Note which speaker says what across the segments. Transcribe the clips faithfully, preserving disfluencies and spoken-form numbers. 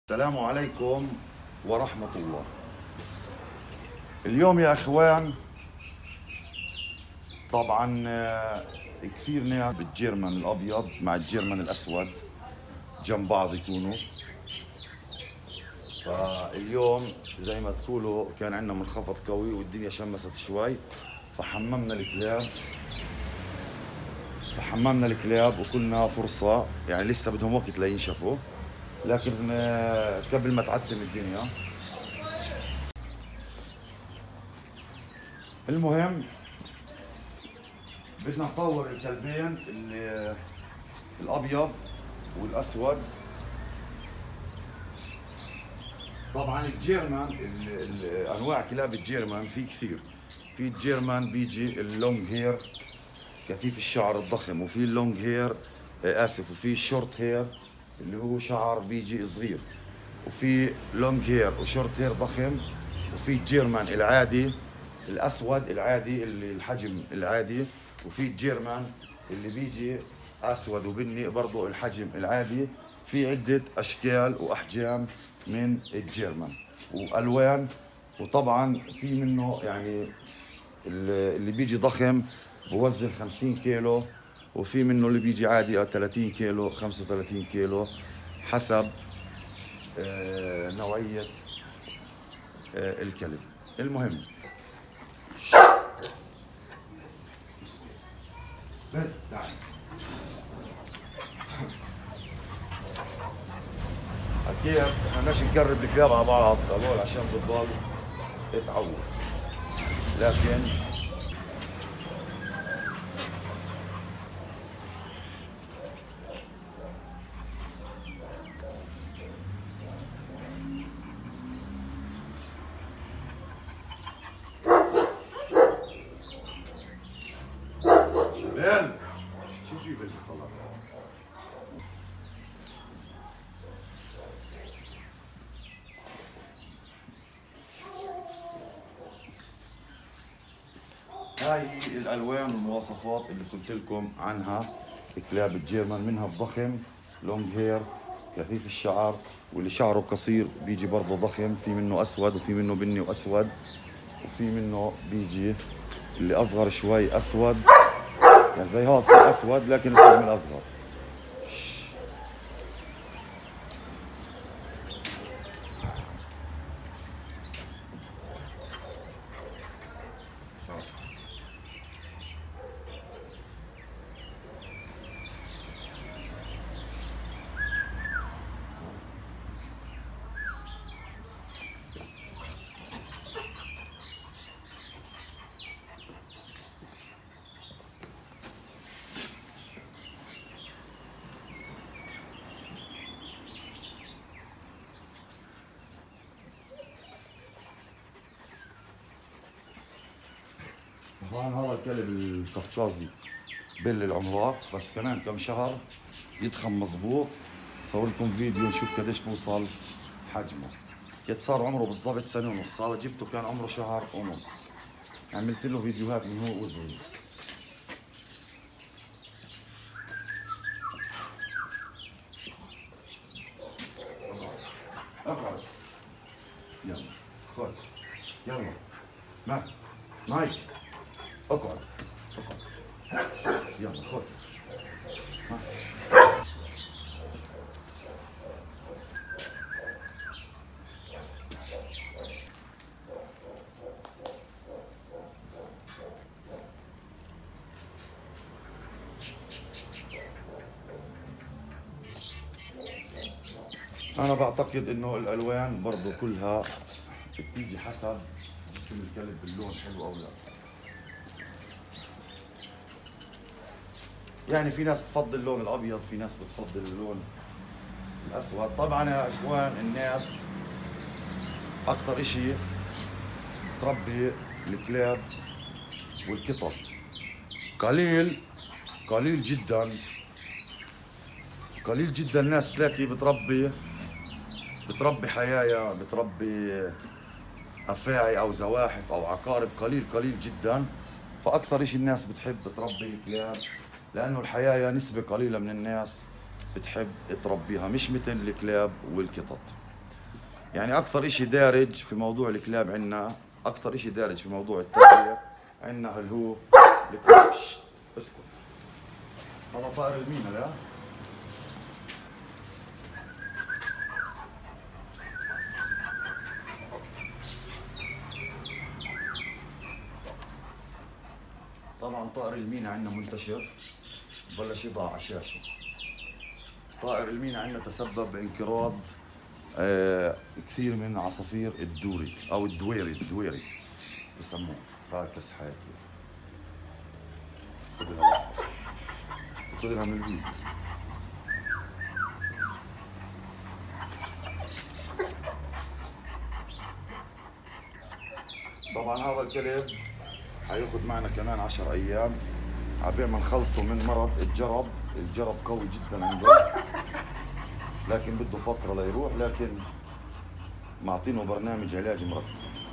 Speaker 1: السلام عليكم ورحمة الله. اليوم يا اخوان طبعا آه، كثير ناس بالجيرمان الابيض مع الجيرمان الاسود جنب بعض يكونوا. فاليوم زي ما تقولوا كان عندنا منخفض قوي والدنيا شمست شوي، فحممنا الكلاب فحممنا الكلاب وكلنا فرصة، يعني لسه بدهم وقت لينشفوا، لكن آه، قبل ما تعتم الدنيا. المهم بدنا نصور الكلبين اللي الابيض والاسود. طبعا الجيرمان ال- ال- انواع كلاب الجيرمان في كثير. في الجيرمان بيجي اللونج هير كثيف الشعر الضخم، وفي اللونج هير آه، اسف وفي الشورت هير اللي هو شعر بيجي صغير، وفي لونج هير وشورت هير ضخم، وفي الجيرمان العادي الاسود العادي اللي الحجم العادي، وفي الجيرمان اللي بيجي اسود وبني برضه الحجم العادي. في عده اشكال واحجام من الجيرمان والوان، وطبعا في منه يعني اللي بيجي ضخم بوزن خمسين كيلو، وفي منه اللي بيجي عادي ثلاثين كيلو خمسة وثلاثين كيلو حسب آه، نوعية آه، الكلب. المهم بل تعال اكيد احنا ماشي نقرب الكلاب على بعض هذول عشان بتضل تعود، لكن شباب شو في بالمطلع؟ هاي هي الالوان والمواصفات اللي قلت لكم عنها كلاب الجيرمان، منها الضخم لونج هير كثيف الشعر، واللي شعره قصير بيجي برضه ضخم، في منه اسود وفي منه بني واسود، وفي منه بيجي اللي اصغر شوي اسود، يعني زي هذا في اسود لكن الحجم الاصغر. هون هذا الكلب القفقازي بل العمرات، بس كمان كم شهر يضخم مزبوط. بصور لكم فيديو نشوف قديش بوصل حجمه. كنت صار عمره بالضبط سنة ونص، هذا جبته كان عمره شهر ونص، عملت له فيديوهات من هو وصغير. اقعد يلا خذ يلا مايك مايك اقعد اقعد يلا خذ. أنا بعتقد إنه الألوان برضو كلها بتيجي حسب جسم الكلب باللون حلو أو لا. يعني في ناس تفضل اللون الأبيض، في ناس بتفضل اللون الأسود. طبعا يا إخوان الناس أكثر إشي تربي الكلاب والقطط، قليل قليل جدا قليل جدا ناس تلاقي بتربي بتربي حيايا، بتربي افاعي او زواحف او عقارب، قليل قليل جدا. فاكثر شيء الناس بتحب تربي الكلاب، لانه الحيايا نسبة قليلة من الناس بتحب تربيها، مش مثل الكلاب والقطط. يعني اكثر اشي دارج في موضوع الكلاب عندنا، اكثر اشي دارج في موضوع التربيه عندنا اللي هو الكلاب. اسكت، هذا طائر المينا. لا طبعا طائر المينا عندنا منتشر، بلش يضع على الشاشه. طائر المينا عندنا تسبب بانقراض آه كثير من عصافير الدوري او الدويري، الدويري بسموه. هاي كسحه هيك، خذها خذها من الفيديو. طبعا هذا الكلب حياخذ معنا كمان عشر ايام عبين ما نخلصه من مرض الجرب. الجرب قوي جدا عنده، لكن بده فترة ليروح، لكن معطينه برنامج علاج مرتب.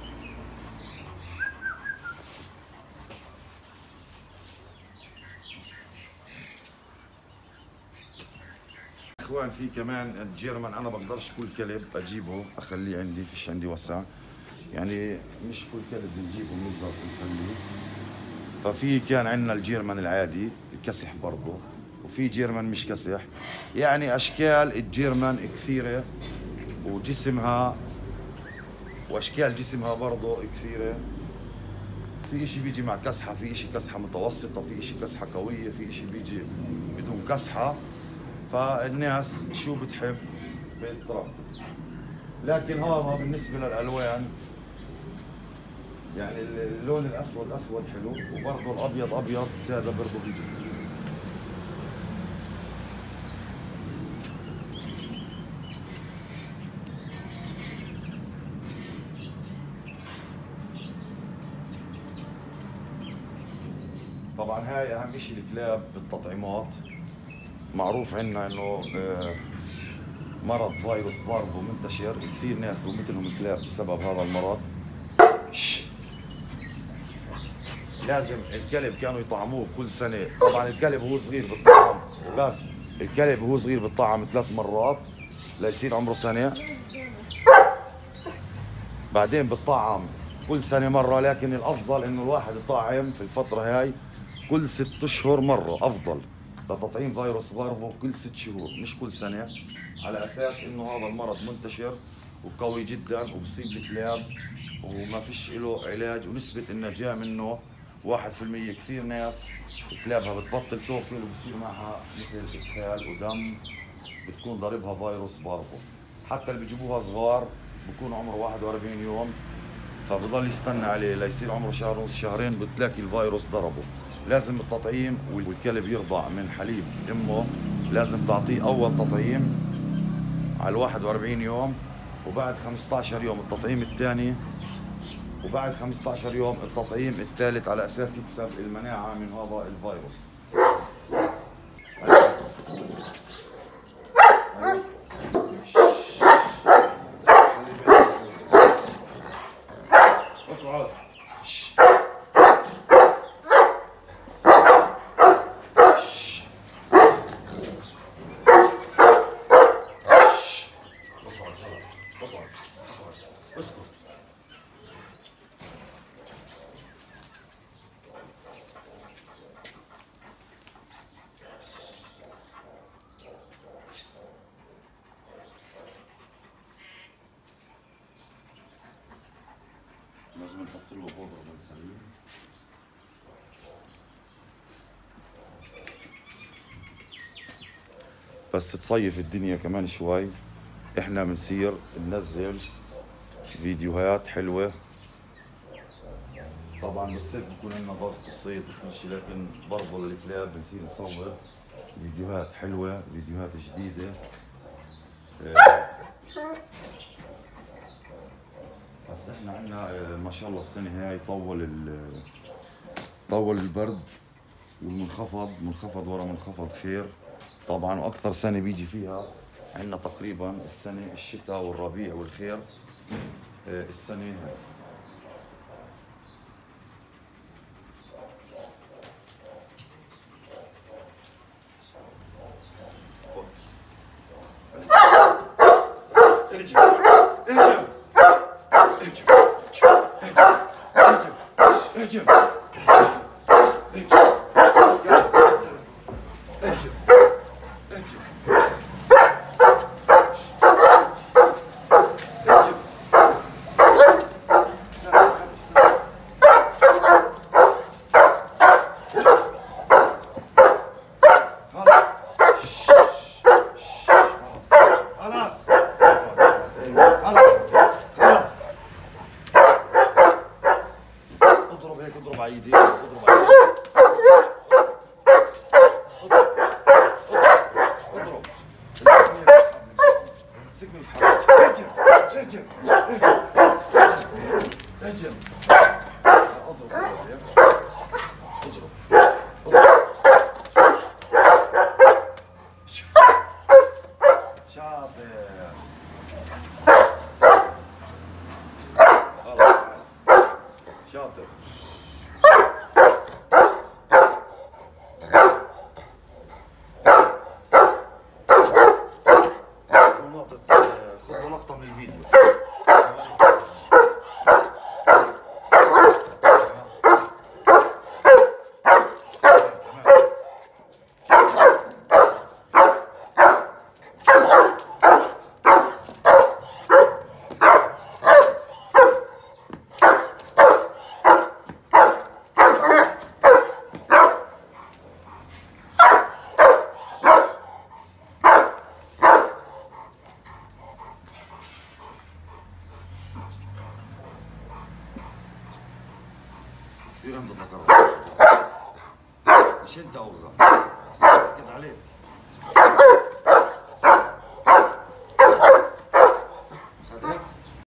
Speaker 1: اخوان في كمان الجيرمان، انا بقدرش كل كلب اجيبه اخليه عندي، فيش عندي وسع، يعني مش كل كلب بنجيبه بنقدر نخليه. ففي كان عندنا الجيرمان العادي الكسح برضه، وفي جيرمان مش كسح. يعني اشكال الجيرمان كثيره وجسمها واشكال جسمها برضه كثيره. في اشي بيجي مع كسحه، في اشي كسحه متوسطه، في اشي كسحه قويه، في اشي بيجي بدون كسحه. فالناس شو بتحب بتربي. لكن هذا بالنسبه للالوان، يعني اللون الاسود اسود حلو، وبرضه الابيض ابيض ساده برضه بيجي. طبعا هاي اهم اشي الكلاب بالتطعيمات. معروف عندنا انه مرض فيروس بارفو منتشر، كثير ناس بموتلهم الكلاب بسبب هذا المرض. لازم الكلب كانوا يطعموه كل سنة. طبعا الكلب وهو صغير بالطعم، بس الكلب وهو صغير بالطعم ثلاث مرات ليصير عمره سنة. بعدين بالطعم كل سنة مرة، لكن الأفضل إنه الواحد يطعم في الفترة هاي كل ست أشهر مرة، أفضل لتطعيم فيروس بارفو كل ست شهور مش كل سنة، على أساس إنه هذا المرض منتشر وقوي جدا وبصيب الكلاب وما فيش له علاج، ونسبة النجاة منه واحد في المية. كثير ناس كلابها بتبطل تاكل وبصير معها مثل إسهال ودم، بتكون ضاربها فيروس بارفو. حتى اللي بيجيبوها صغار بكون عمره واحد وأربعين يوم، فبضل يستنى عليه ليصير عمره شهر ونص شهرين بتلاقي الفيروس ضربه. لازم التطعيم، والكلب يرضع من حليب امه لازم تعطيه اول تطعيم على واحد وأربعين يوم، وبعد خمسة عشر يوم التطعيم الثاني، وبعد خمسة عشر يوم التطعيم الثالث، على اساس يكسب المناعه من هذا الفيروس. لازم نحط له بودرة بنسلين. بس تصيف الدنيا كمان شوي، احنا بنصير ننزل فيديوهات حلوة. طبعا بالصيف بكون عندنا ضغط وصيد وكل شيء، لكن برضه للكلاب بنصير نصور فيديوهات حلوة، فيديوهات جديدة. بس احنا عندنا ما شاء الله السنة هاي طول طول البرد والمنخفض، منخفض ورا منخفض خير. طبعا واكثر سنة بيجي فيها عندنا تقريبا السنة الشتاء والربيع والخير السنة هاي. ارجع ارجع كثير انت تكرر. مش انت اوغى، بس حكيت عليك.